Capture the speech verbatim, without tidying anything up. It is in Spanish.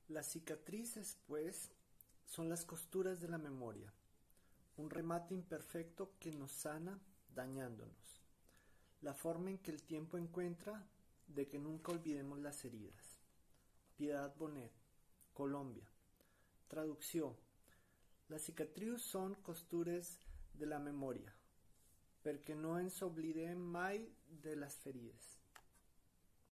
Las cicatrices, pues, son las costuras de la memoria, un remate imperfecto que nos sana dañándonos, la forma en que el tiempo encuentra de que nunca olvidemos las heridas. Piedad Bonet, Colombia. Traducció: les cicatrius són costures de la memòria, perquè no ens oblidem mai de les ferides.